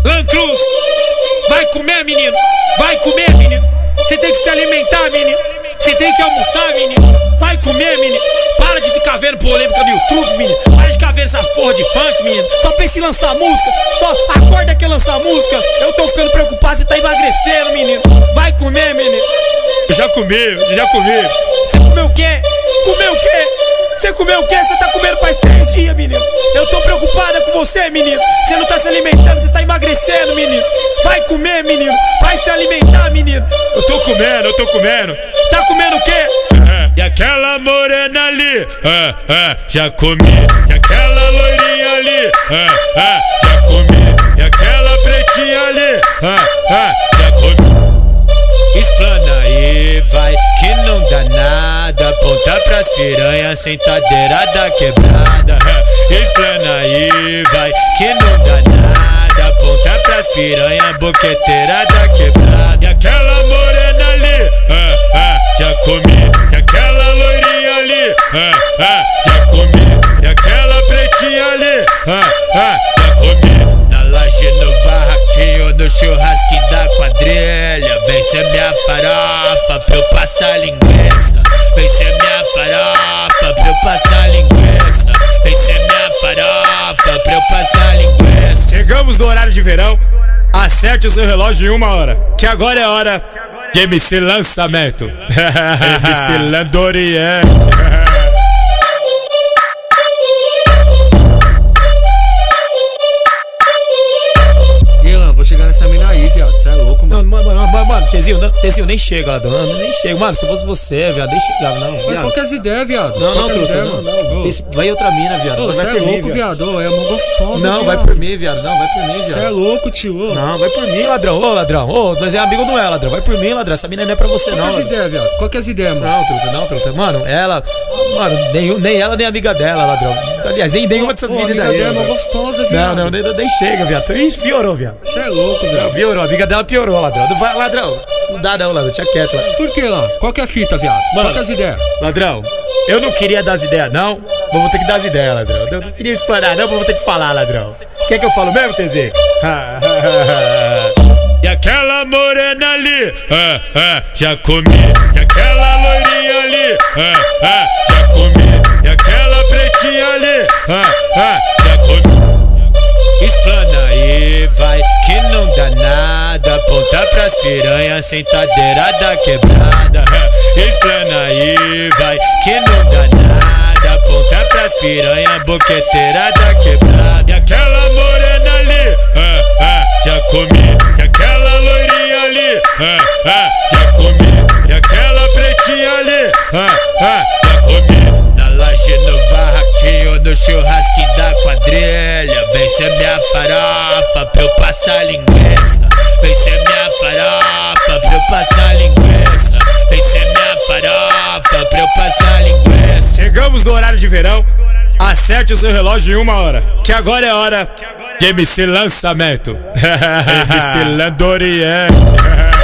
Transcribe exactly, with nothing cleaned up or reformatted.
Lancruz, vai comer, menino. Vai comer, menino. Você tem que se alimentar, menino. Você tem que almoçar, menino. Vai comer, menino. Para de ficar vendo polêmica no YouTube, menino. Para de ficar vendo essas porra de funk, menino. Só pensa em lançar música. Só acorda que lançar música. Eu tô ficando preocupado, você tá emagrecendo, menino. Vai comer, menino. Eu já comi, eu já comi. Você comeu o quê? Comeu o quê? Você comeu o quê? Você tá comendo faz três dias, menino. Eu tô preocupada com você, menino. Você não tá se alimentando, você tá emagrecendo, menino. Vai comer, menino. Vai se alimentar, menino. Eu tô comendo, eu tô comendo. Tá comendo o quê? E aquela morena ali, ah, ah, já comi. E aquela loirinha ali, ah, ah, já comi. E aquela pretinha ali, ah, ah, já comi. Explana aí, vai, que não dá nada. Aponta pras piranha, sentadeira da quebrada. Explana aí, vai, que não dá nada. Aponta pras piranha, boqueteira da quebrada. E aquela morena ali, ah, ah, já comi. E aquela loirinha ali, ah, ah, já comi. E aquela pretinha ali, ah, ah, já comi. Na laje, no barraquinho, no churrasco da quadrilha. Vem ser minha farofa pra eu passar linguiça. Vem ser minha farofa pra eu passar linguiça. Vem ser minha farofa pra eu passar linguiça. Chegamos no horário de verão. Acerte o seu relógio em uma hora, que agora é hora de M C Lançamento. M C Landoriente. Vou chegar nessa mina aí, viado. Cê é louco, mano. Não, mano, mano, mano, Tezinho, não, Tezinho, nem chega, ladrão. Não, nem chega, mano. Se fosse você, viado, nem chegava, não. Mas qual que é as ideias, viado? Não, não, truta, ideia, não, não. Esse, vai outra mina, viado. Ô, vai cê por é mim, louco, viado. viado. É mó gostosa. Não, viado. vai por mim, viado. Não, vai por mim, viado. Cê é louco, tio. Não, vai por mim, ladrão. Ô, ladrão. Ô, nós é amigo, não é, ladrão. Vai por mim, ladrão. Essa mina não é pra você, qual não. Qual que é as ideias, viado? Qual que é as ideias, mano? Não, truta, não, truta. Mano, ela. Mano, nem, nem ela, nem amiga dela, ladrão. Aliás, nem nenhuma dessas meninas daí. Amiga dela é mó gostosa, viado. Não, não, nem, nem chega, viado. Ih, piorou, viado. Cê é louco, viado. Não, piorou. A amiga dela piorou, ladrão. Não vai, ladrão. Não dá, não, ladrão. Tinha quieto, ladrão. Por que lá? Qual que é a fita, viado? Mano, qual que é as ideias? Ladrão, eu não queria dar as ideias, não. Mas vou ter que dar as ideias, ladrão. Eu não queria explanar, não, mas vou ter que falar, ladrão. Quer que eu falo mesmo, T Z? E aquela morena ali, ah, ah, já comi. E aquela loirinha ali, ah, ah, já comi. E aquela pretinha ali, ah, ah, já comi. Explana aí, vai, que não dá nada. Aponta pras piranha, sentadeira da quebrada. Explana aí, vai, que não dá nada. Aponta pras piranha, boqueteira da quebrada. E aquela morena ali, ah, ah, já comi. E aquela loirinha ali, ah, ah, já comi. E aquela pretinha ali, ah, ah, já comi. Na laje, no barraquinho, no churrasco da quadrilha. Vem ser minha farofa pra eu passar linguiça. Vem ser minha farofa pra eu passar linguiça. Vem ser minha farofa pra eu passar linguiça. Chegamos no horário de verão. Acerte o seu relógio em uma hora, que agora é hora de M C Lançamento. M C Landoriente.